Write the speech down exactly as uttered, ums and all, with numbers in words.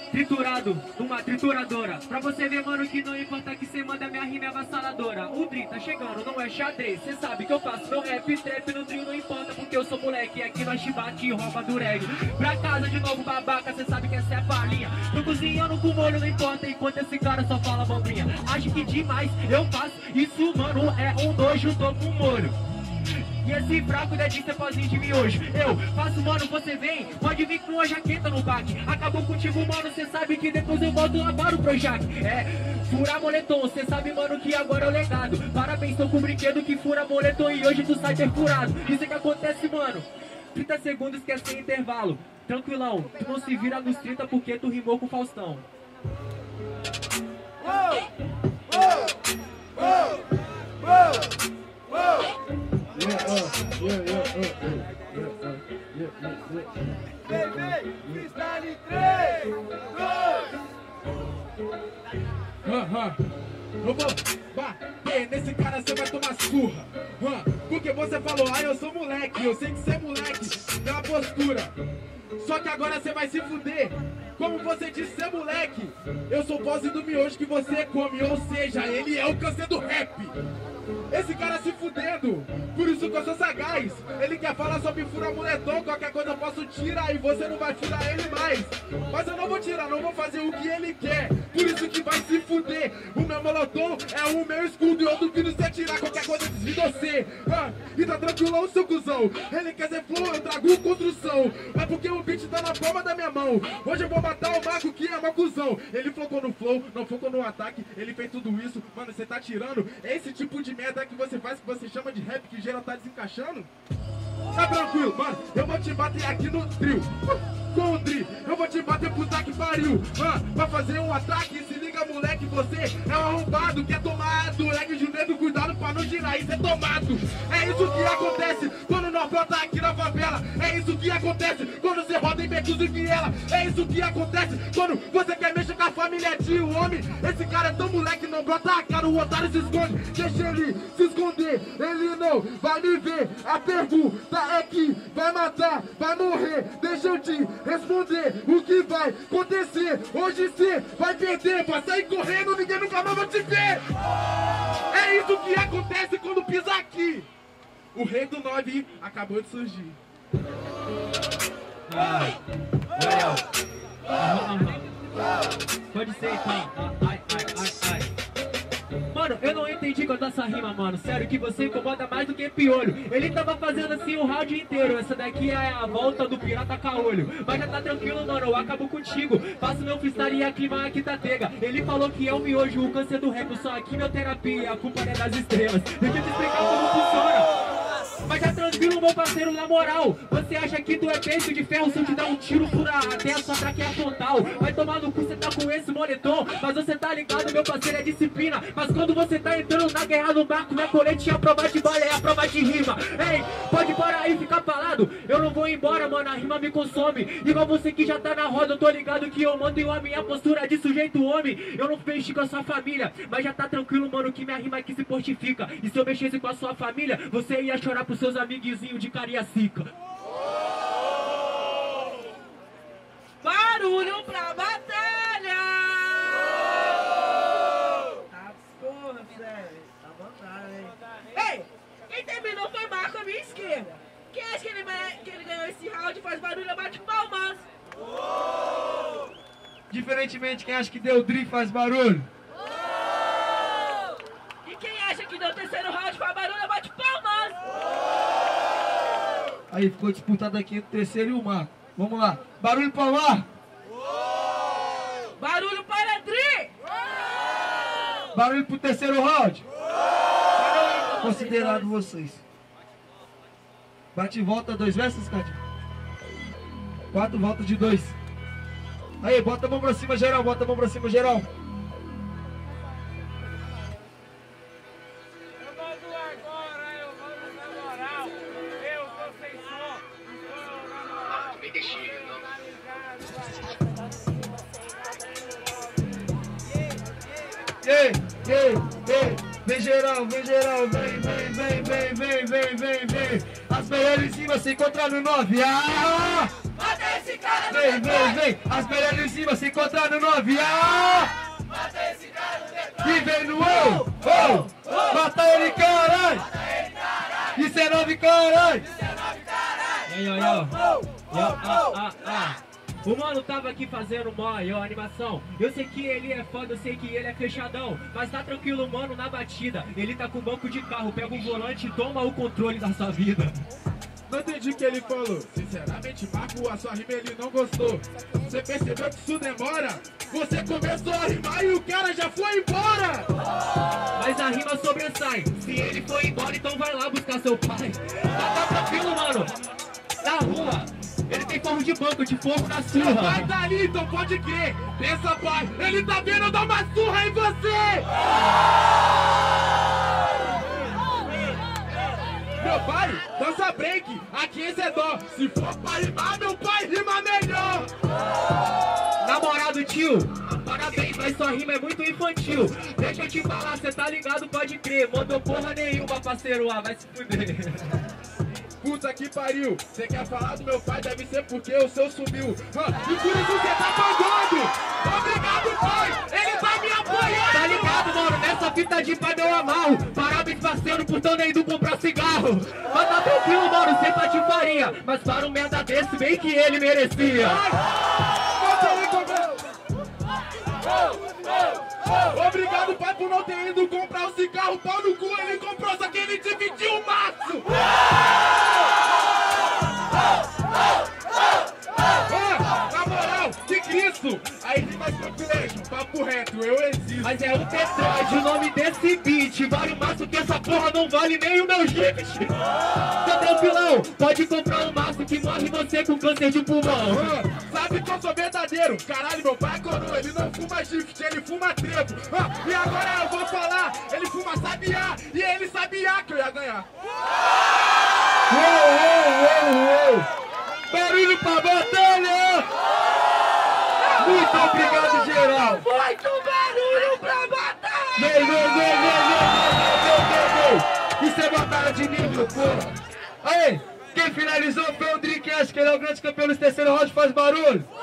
triturado numa trituradora. Pra você ver, mano, que não importa que cê manda, minha rima é avassaladora. O Dri tá chegando, não é xadrez. Cê sabe que eu faço meu rap, trap no trio, não importa, porque eu sou moleque. E aqui nós te bate e rouba do reggae. Pra casa de novo, babaca, cê sabe que essa é a palhinha. Tô cozinhando com molho, não importa, enquanto esse cara só fala bombinha. Acho que demais eu faço isso, mano, é um nojo, tô com molho. E esse fraco dedinho cê pozinho de miojo. Eu faço, mano, você vem, pode vir com uma jaqueta no baque. Acabou contigo, mano, cê sabe que depois eu volto lá para o Projac. É, furar moletom, cê sabe, mano, que agora é o legado. Parabéns, tô com um brinquedo que fura moletom e hoje tu sai perfurado. Isso é que acontece, mano, trinta segundos que é sem intervalo. Tranquilão, tu não se vira nos trinta porque tu rimou com o Faustão. Uou! Uou! Uou! Uou! Uou! Vem, vem, freestyle três, dois. Eu vou bater nesse cara, você vai tomar surra. Porque você falou, ah, eu sou moleque, eu sei que você é moleque, tem uma postura. Só que agora você vai se fuder. Como você disse, você é moleque, eu sou pose do miojo que você come. Ou seja, ele é o câncer do rap. Esse cara se fudendo, por isso que eu sou sagaz. Ele quer falar sobre fura moletom, qualquer coisa eu posso tirar e você não vai furar ele mais. Mas eu não vou tirar, não vou fazer o que ele quer, por isso que vai se fuder. O meu moletom é o meu escudo e eu duvido você tirar qualquer coisa de você. Ah, e tá tranquilão, seu cuzão. Ele quer ser flow, eu trago construção. É porque o beat tá na palma da minha mão. Hoje eu vou matar o mago que é uma cuzão. Ele focou no flow, não focou no ataque. Ele fez tudo isso, mano, você tá tirando esse tipo de merda que você faz, que você chama de rap, que geral tá desencaixando? Tá tranquilo, mano, eu vou te bater aqui no trio, com o Dri, eu vou te bater puta que pariu, ah, pra fazer um ataque, se liga moleque, você é um arrombado, quer tomar do leg de dedo, cuidado pra não girar e ser tomado. É isso que acontece quando nós brota aqui na favela, é isso que acontece quando você roda em Betus e Viela, é isso que acontece quando você quer mexer com a família de um homem. Esse cara é tão moleque, não brota a cara, o otário se esconde, deixa ele se esconder, ele não vai me ver. A pergunta é que vai matar, vai morrer, deixa eu te responder o que vai acontecer. Hoje você vai perder, vai sair correndo, ninguém nunca mais vai te ver. É isso que acontece quando pisa aqui. O rei do nove acabou de surgir. Ai, Gael. Aham, aham. Pode ser então. Ai, ai, ai, ai. Mano, eu não entendi com essa rima, mano. Sério que você incomoda mais do que piolho. Ele tava fazendo assim o round inteiro. Essa daqui é a volta do pirata caolho. Mas já tá tranquilo, mano, eu acabo contigo. Faço meu freestyle e a clima aqui tá tega. Ele falou que é o miojo, o câncer do rap. Só a quimioterapia, a culpa é das estrelas. Deixa eu te explicar como funciona. Mas já tranquilo, meu parceiro, na moral. Você acha que tu é peito de ferro se eu te dar um tiro por até a sua traqueia frontal? Vai tomar no cu, você tá com esse moletom. Mas você tá ligado, meu parceiro, é disciplina. Mas quando você tá entrando na guerra no barco, minha colete é a prova de bala, é a prova de rima. Ei, pode parar aí e ficar parado. Eu não vou embora, mano, a rima me consome. Igual você que já tá na roda, eu tô ligado que eu mando e a minha postura de sujeito homem. Eu não mexi com a sua família, mas já tá tranquilo, mano, que minha rima aqui se fortifica. E se eu mexesse com a sua família, você ia chorar pros seus amiguinhos de Cariacica. Barulho pra batalha! Tá porra, sério. Tá vontade, hein? Ei, quem terminou foi Marco à minha esquerda. Quem acha que ele, que ele ganhou esse round faz barulho, bate palmas. Diferentemente, quem acha que deu Dri faz barulho. E quem acha que deu o terceiro round faz barulho, bate palmas. Aí ficou disputado aqui entre o terceiro e o Marco. Vamos lá. Barulho para o Marco. Barulho para Dri. Barulho pro terceiro round. Barulho. Considerado vocês. Bate e volta, dois versos, Cátia. Quatro voltas de dois. Aí, bota a mão pra cima, geral. Bota a mão pra cima, geral. Ei, ei, ei, vem geral, vem geral, vem, vem, vem, vem, vem, vem, vem, vem. As melhores em cima se encontrar no nove. Ah! Mata esse cara, vem, vem, vem. As melhores em cima se encontrando no avião. E vem no ou, ou. Mata ele, caralho. Isso é nove, caralho. Aí, aí, ó. Ah, ah, ah. O mano tava aqui fazendo maior animação. Eu sei que ele é foda, eu sei que ele é fechadão. Mas tá tranquilo, mano, na batida. Ele tá com o banco de carro, pega o volante e toma o controle da sua vida. Não entendi o que ele falou. Sinceramente, Marco, a sua rima ele não gostou. Você percebeu que isso demora? Você começou a rimar e o cara já foi embora. Mas a rima sobressai. Se ele foi embora, então vai lá buscar seu pai. Tá, tá tranquilo, mano. Na rua, ele tem forro de banco, de fogo na Seu surra. pai tá ali, então pode crer. Pensa, pai, ele tá vendo eu dar uma surra em você. Meu pai, dança break, aqui esse é dó. Se for pra rimar, meu pai rima melhor. Namorado, tio, parabéns, mas sua rima é muito infantil. Deixa eu te falar, cê tá ligado, pode crer. Mandou porra nenhuma, parceiro, ah, vai se fuder. Puta que pariu, cê quer falar do meu pai, deve ser porque o seu sumiu. Ah, e por isso cê tá pagando. Obrigado, pai, ele tá me apoiando. Tá ligado, mano, nessa fita de pai eu amarro. Parabéns, parceiro, por tão nem indo comprar cigarro. Mas tá tranquilo, mano, cê tá de farinha. Mas para um merda desse, bem que ele merecia. Obrigado, pai, por não ter ido comprar o cigarro. Pau no cu, ele comprou, só que ele dividiu o maço. Ah, na moral, que Cristo? Aí tem mais population, papo reto, eu existo. Mas é o Petrode, o nome desse beat. Vale o maço que essa porra não vale nem o meu gift. Tá tranquilão, pode comprar um maço que morre você com câncer de pulmão. Ah, sabe que eu sou verdadeiro? Caralho, meu pai é coroa, ele não fuma gift, ele fuma trevo. Ah, e agora eu vou falar, ele fuma sabiá, e ele sabia que eu ia ganhar. Uou, uou, uou, uou. Barulho pra batalha! Muito obrigado, geral! Muito barulho pra batalha! Vem, vem, vem, vem, vem, vem, vem, vem! Isso é batalha de nível, porra! Aí, quem finalizou foi o Drink, acho que ele é o grande campeão desse terceiro round, faz barulho!